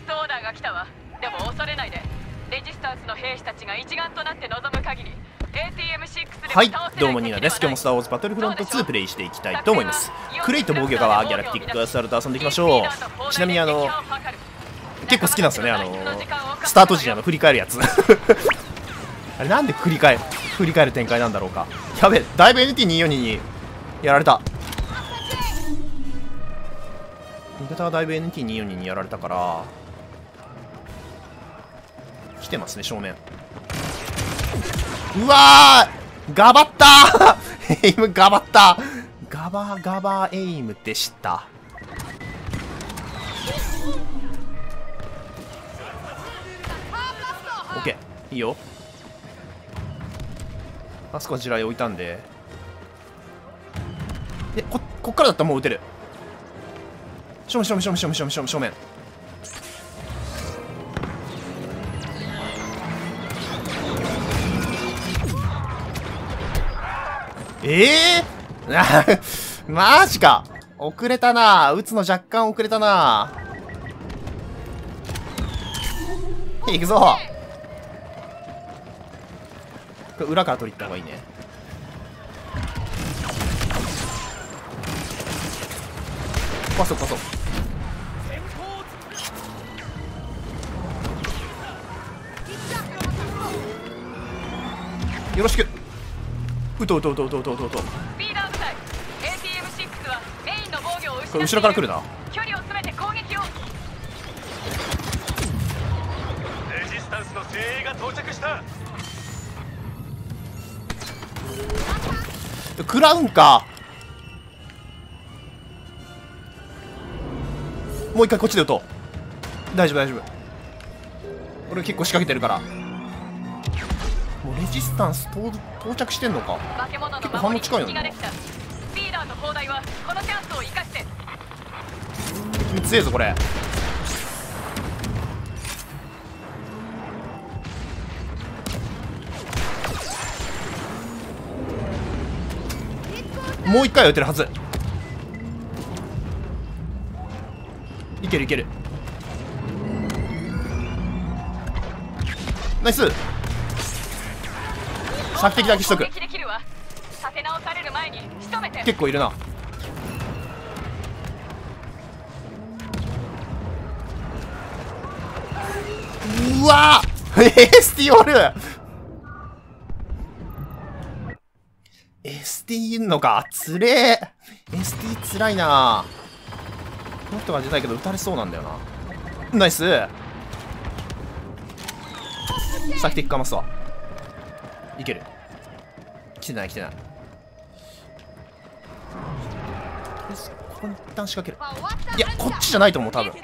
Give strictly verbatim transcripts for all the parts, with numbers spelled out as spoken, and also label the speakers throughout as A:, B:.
A: ストオーダーが来たわ。でも恐れないで。レジスタンスの兵士たちが一丸となって臨む限り エーティーエムシックス でも
B: はい、
A: 倒せない
B: どうもニーナです。今日もスター・ウォーズ・バトルフロントツープレイしていきたいと思います。クレイト防御側、ギャラクティックアサルト遊んでいきましょう。ちなみにあの結構好きなんですよね、あのスタート時にあの振り返るやつあれなんで振り返る振り返る展開なんだろうか。やべえ、だいぶ エヌティーにひゃくよんじゅうに にやられた。味方はだいぶ エヌティーにひゃくよんじゅうに にやられたから来てますね、正面。うわー、ガバったエイムガバった。ガバガバエイムでした。オッケー、いいよ。あそこは地雷置いたんで、でここっからだったらもう撃てる。正面正面正面正面正面正面正面。ええー、マジか。遅れたな。撃つの若干遅れたな。行くぞ。これ裏から取りに行った方がいいね。パソパソ。よろしく。うとうとうとうとうとうとうとう。これ後ろから来るな。
A: 距離を詰めて攻撃を。レジスタンスの精鋭が到着した。
B: 食らうんか。もう一回こっちで撃とう。大丈夫大丈夫。俺結構仕掛けてるから。もうレジスタンス到到着してんのか。結構反応近いよね。
A: スピーダーと砲台はこのチャンスを生かして。
B: 君強えぞこれ。もう一回は撃てるはず。いけるいける。ナイス。索敵だけしとく。結構いるな。うわーエスティおる。エスティいんのか。つれえ。エスティつらいな。この人が出たいけど撃たれそうなんだよな。ナイス。索敵かますわ。いける。来てない来てない。とりあえずここに一旦仕掛ける。いやこっちじゃないと思う多分。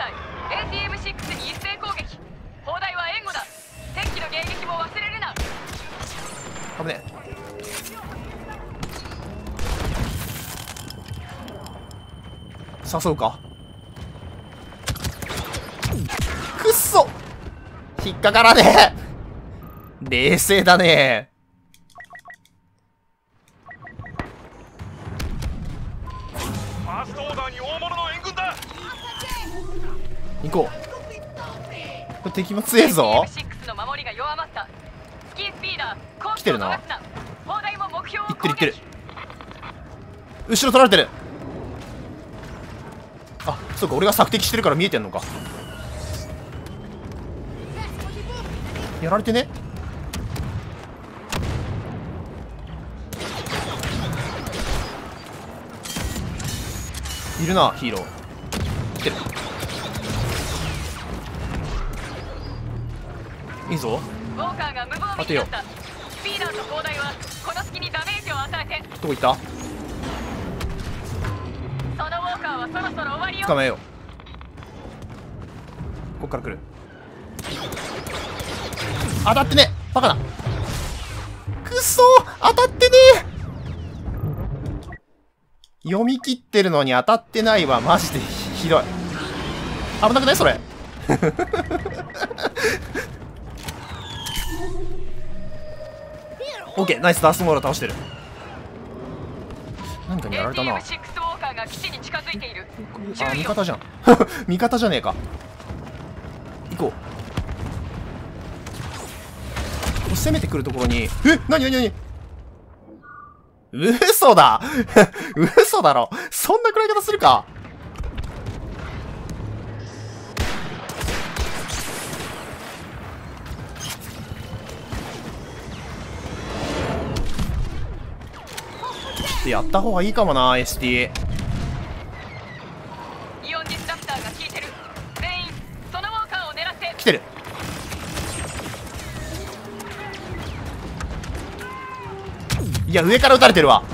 B: 危ねえ。誘うか。くっそ引っかからねえ。冷静だね。
C: ファーストオーダーに大物の援軍だ。
B: 行こう。これ敵も強えぞ。来てるな。行ってる行ってる。後ろ取られてる。あ、そうか、俺が索敵してるから見えてんのか。やられてね。いるな、ヒーロー。来てる。いいぞ。当てよう。どこ行った？捕まえよう。こっから来る。当たってねえ。バカな。くそー、当たってねえ。読み切ってるのに当たってないわ。マジでひどい。危なくないそれオッケー、ナイス。ダースモール倒してる。何かにやられたな。あ、味方じゃん味方じゃねえか。 攻めてくるところに、え、なになになに、嘘だ嘘だろ、そんな食らい方するか。やった方がいいかもな エスティー。
A: イオンディスラプターが効いてる。全員そのウォーカーを狙って。
B: 来てる。いや、上から撃たれてるわ。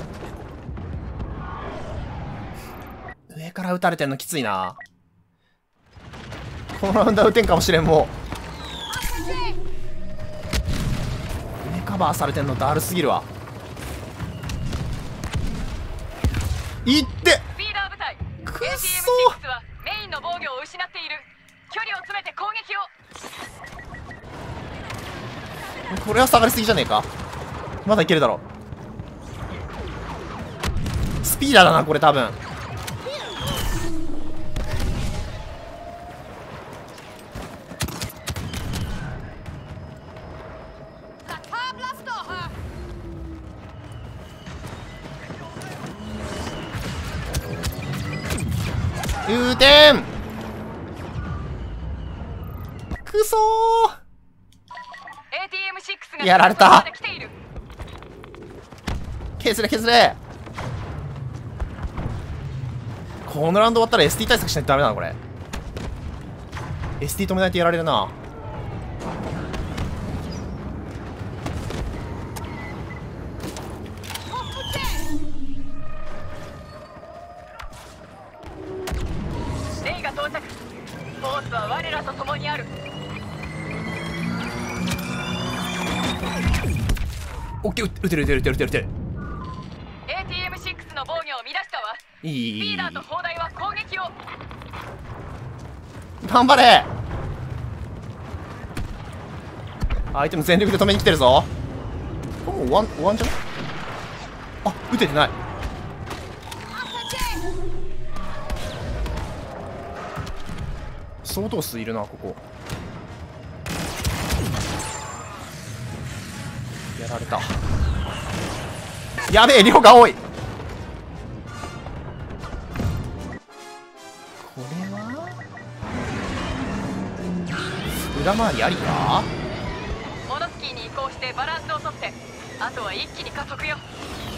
B: 上から撃たれてんのきついな。このラウンドは撃てんかもしれん。もう上カバーされてんのだるすぎるわ。いって、
A: スピーダー部隊
B: くっそ
A: エーティーエムシックス はメインの防御を失っている。距離を詰めて攻撃を。
B: これは下がりすぎじゃねえか。まだいけるだろう。スピーダーだなこれ多分。うーてん、くそー、
A: エーティーエムシックス が
B: やられた。
A: 来ている。
B: 削れ削れ。このラウンド終わったら エスティー 対策しないとダメだなこれ。 エスティー 止めないとやられるな。
A: レイが到着。フォースは我らと共にある。
B: オッケー、撃てる撃てる撃てる撃てる撃てる。
A: エーティーエムシックス の防御を乱したわ。
B: いいいいいい、
A: スピーダーと砲台は攻撃を。
B: 頑張れ。相手も全力で止めに来てるぞ。これもう終わん終わんじゃん。あ、撃ててない。相当数いるなここ。やられた。やべえ、量が多い。これは裏回りありか。
A: モノスキーに移行してバランスをとって、あとは一気に加速よ。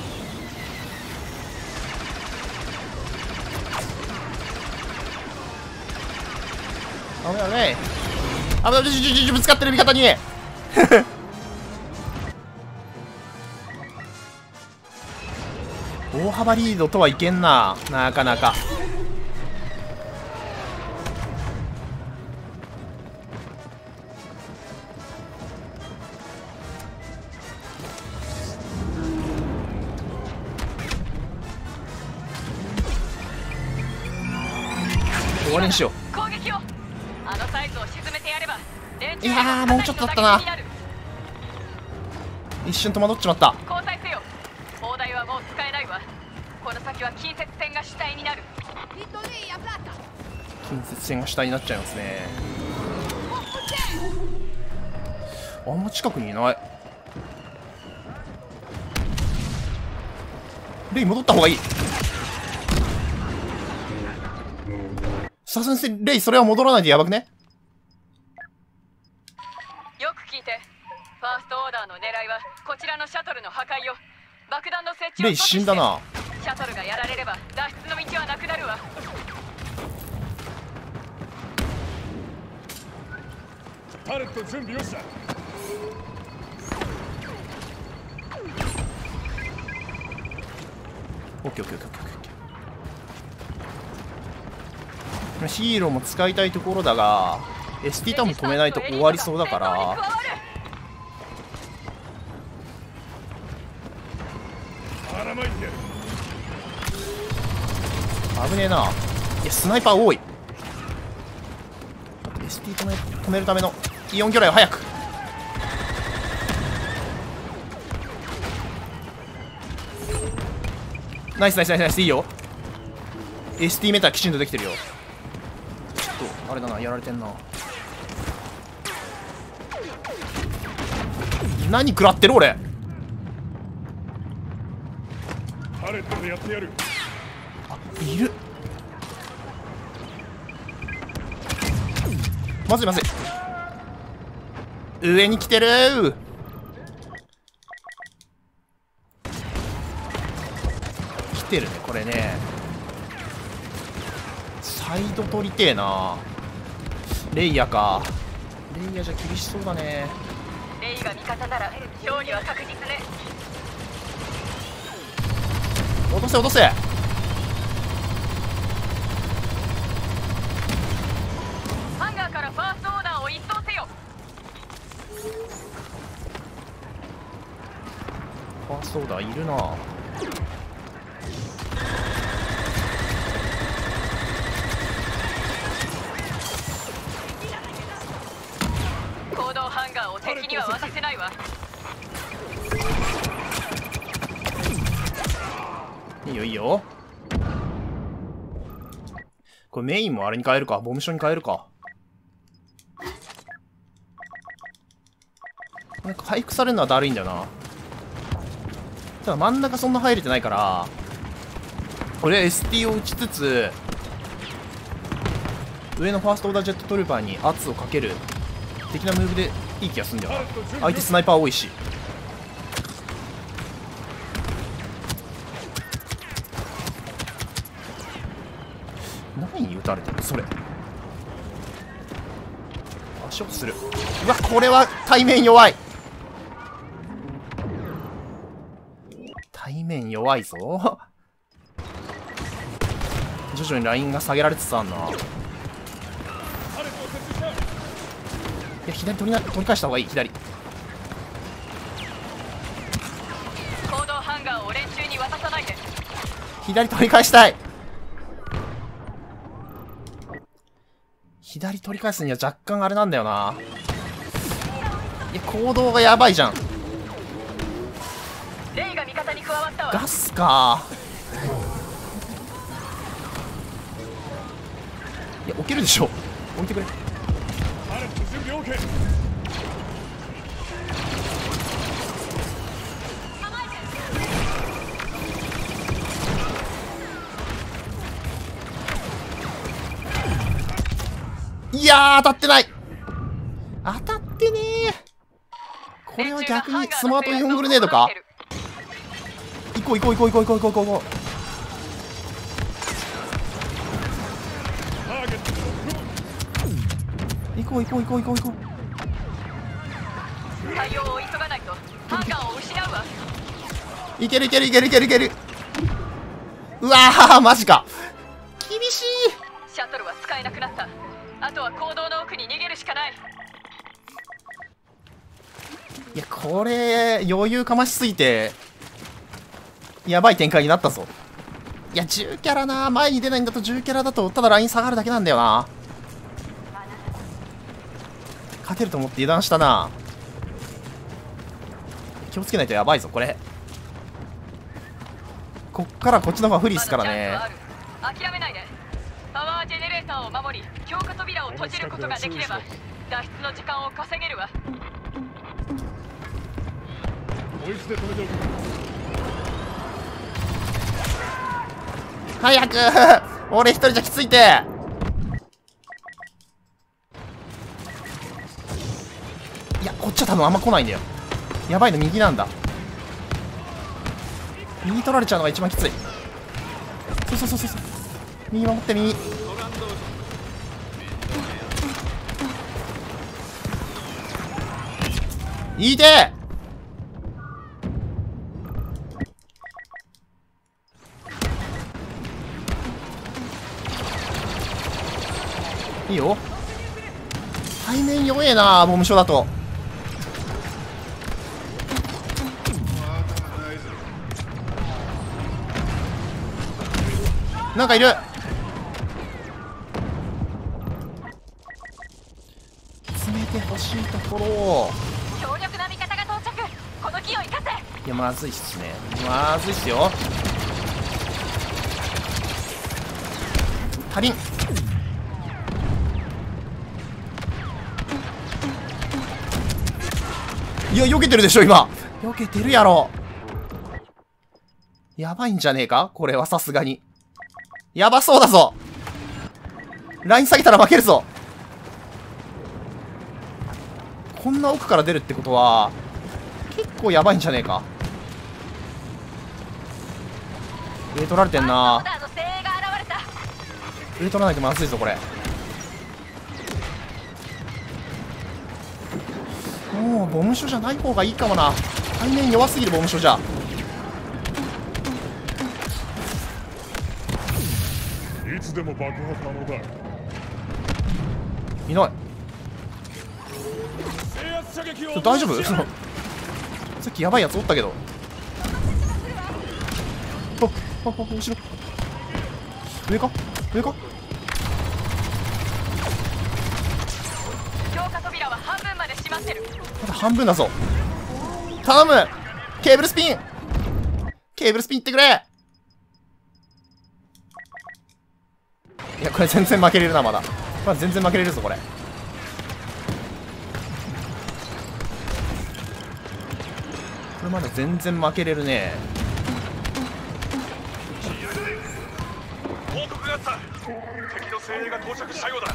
B: 危ない危ない危ない、じゅじゅぶつかってる味方に大幅リードとはいけんな、なかなか。終わりにしよう。
A: 攻撃を。あのサイズを沈めてやれば連中
B: いやーもうちょっとだったな。一瞬戸惑っちまった。
A: 交代せよ。砲台はもう使えないわ。この先は近接戦が主体になる。
B: 近接戦が主体になっちゃいますね。あんま近くにいない。レイ戻った方がいい。さすがにレイそれは戻らないでやばくね。
A: よく聞いて。ファーストオーダーの狙いはこちらのシャトルの破壊よ。爆弾の設置を
B: レイ死んだな。
A: シャトルがやられれば脱出の道はなくなるわ。
C: タレット準備よしだ。
B: オッケーオッケーオッケーオッケーオッケー。ヒーローも使いたいところだが エスティー ターン止めないと終わりそうだから危ねえな。いやスナイパー多い。 エスティー 止め止めるためのイオン魚雷を早く。ナイスナイスナイスナイス、いいよ。 エスティー メタきちんとできてるよ。ちょっとあれだな、やられてんな。 何食らってる俺。
C: パレットでやってやる。
B: いる。まずいまずい。上に来てるー。来てるねこれね。サイド取りてえな。レイヤか。レイヤじゃ厳しそうだね。
A: レイが味方なら勝利は確実ね。
B: 落とせ落とせ。
A: ハンガーからファーストオーダーを一掃せよ。
B: ファーストオーダーいるな。
A: 行動ハンガーを敵には渡せないわ。
B: いいよいいよ。これメインもあれに変えるか。ボムショに変えるか。なんか回復されるのはだるいんだよな。ただ真ん中そんな入れてないから、俺は エスティー を打ちつつ上のファーストオーダージェットトルーパーに圧をかける的なムーブでいい気がするんだよな。相手スナイパー多いし。何に撃たれてるそれ。足をする。うわこれは対面弱い。対面弱いぞ。徐々にラインが下げられつつあんな。いや左取りな取り返した方がいい。左
A: 行動ハンガーを連中に渡さないで。
B: 左取り返したい。左取り返すには若干あれなんだよな。いや行動がやばいじゃん。
A: レイが味方に加わったわ。
B: ガスか。いや置けるでしょ。置いてくれ。
C: パレット準備 OK。
B: いやー当たってない。当たってねー。これは逆にスマートイオングレネードか。行こう行こう行こう行こう行こう行こう行こ
C: ターゲット
B: う行こう行こう行こう行こう行こう。
A: 対応を急がないとハンガーを失うわ。
B: いけるいけるいけるいけるいける。うわーマジか。厳しい。
A: シャトルは使えなくなった。あとは行動の奥に逃げるしかない。
B: いやこれ余裕かましすぎてやばい展開になったぞ。いやじゅうキャラな。前に出ないんだとじゅうキャラだとただライン下がるだけなんだよな。勝てると思って油断したな。気をつけないとやばいぞこれ。こっからこっちの方が不利っすからね。
A: 諦めないで。パワージェネレーターを守り強化扉を閉じることができれば脱出の時間を稼げるわ。
C: 追いつで止めておく。
B: 早く俺一人じゃきついて。いやこっちは多分あんま来ないんだよ。やばいの右なんだ。右取られちゃうのが一番きつい。そうそうそうそうそう。右守って右。いいで。いいよ。対面弱えなボムショだと。なんかいる。詰めてほしいところ。
A: 強力な味方が到着。この機を生かせ。
B: いやまずいっすね。まずいっすよ。足りん。 いや、避けてるでしょ、今。避けてるやろ。やばいんじゃねえかこれはさすがに。やばそうだぞ。ライン下げたら負けるぞ。こんな奥から出るってことは、結構やばいんじゃねえか。上取られてんな。上取らないとまずいぞ、これ。もうボム処じゃない方がいいかもな。背面弱すぎるボム処じゃ。
C: いつでも爆破可能だ。
B: いない。大丈夫？そのさっきやばいやつおったけど。あっあっあっ、後ろ上か上か。
A: 強化扉は半分まで閉まってる。
B: まだ半分だぞ。頼む。ケーブルスピンケーブルスピンいってくれ。いや、これ全然負けれるな。まだまだ全然負けれるぞこれ。これまだ全然負けれるね。
C: 報告があった。敵の精鋭が到着したようだ。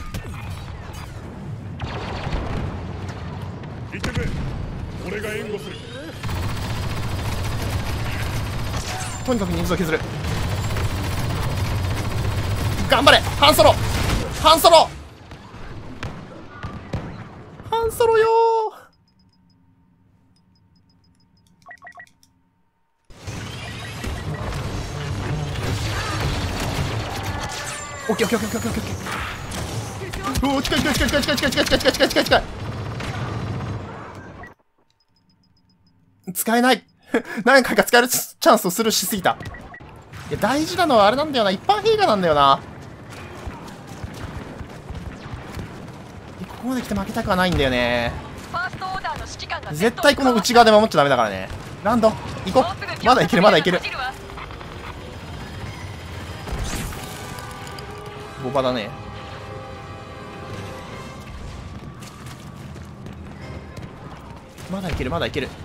C: 行ってくれ。俺が援護する。
B: とにかく人数を削る。頑張れハンソロハンソロハンソロよー。オッケーオッケーオッケーオッケーオッケー。おお、近い近い近い近い近い近い近い近い近い近い近い近い。使えない何回か使えるチャンスをスルーしすぎた。いや、大事なのはあれなんだよな。一般兵がなんだよな。ここまで来て負けたくはないんだよね。絶対この内側で守っちゃダメだからね。ランド行こう。まだいけるまだいける。ボバだね。まだいけるまだいける。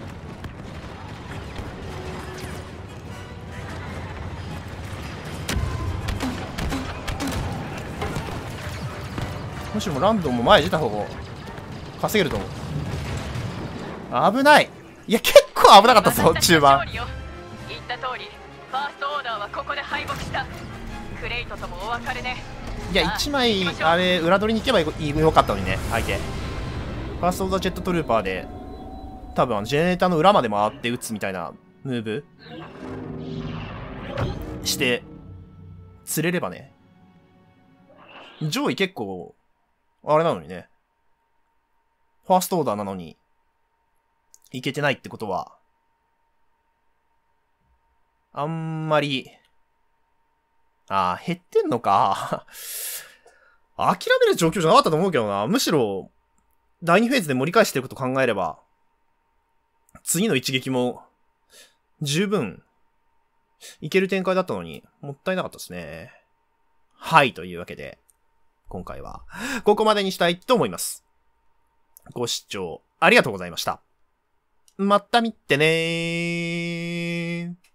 B: むしろランドも前出た方が稼げると思う。危ない。いや、結構危なかったぞ中盤。
A: 言った通りファーストオーダーはここで敗北した。クレイトともお別れね。
B: いや、いちまいあれ裏取りに行けばよかったのにね。相手ファーストオーダージェットトルーパーで多分あのジェネレーターの裏まで回って撃つみたいなムーブして釣れればね。上位結構あれなのにね。ファーストオーダーなのにいけてないってことはあんまり、ああ、減ってんのか。諦める状況じゃなかったと思うけどな。むしろ、だいにフェーズで盛り返してること考えれば、次の一撃も、十分、いける展開だったのに、もったいなかったですね。はい、というわけで、今回は、ここまでにしたいと思います。ご視聴、ありがとうございました。また見てねー。